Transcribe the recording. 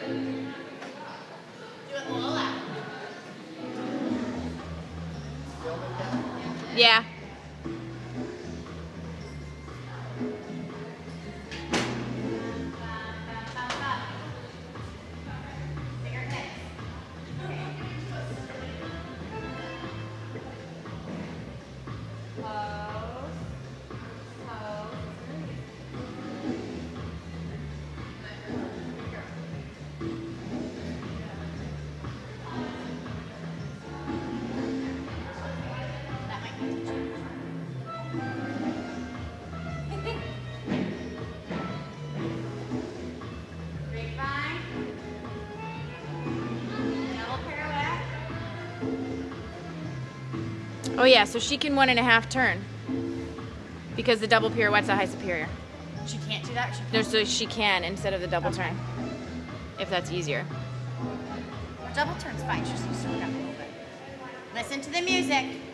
Yeah. Oh yeah, so she can 1.5 turn because the double pirouette's a high superior. She can't do that? So she can instead of the double turn, if that's easier. Double turn's fine. She just needs to work up a little bit. Listen to the music.